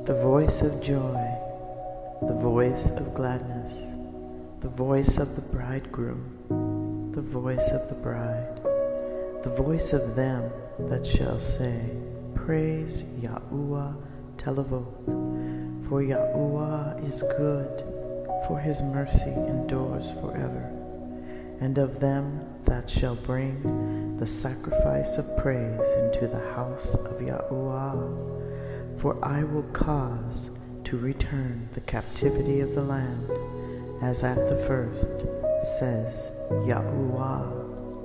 the voice of joy, the voice of gladness, the voice of the bridegroom, the voice of the bride, the voice of them that shall say, Praise Yahuwah Telavoth, for Yahuwah is good, for his mercy endures forever. And of them that shall bring the sacrifice of praise into the house of Yahuwah, for I will cause to return the captivity of the land, as at the first, says Yahuwah.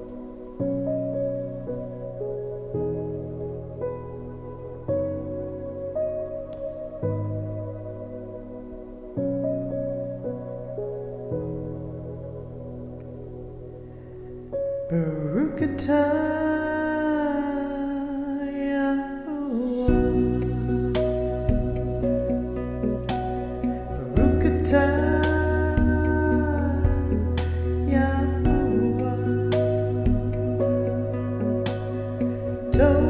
Baruch atah Yahuwah, Baruch atah Yahuwah,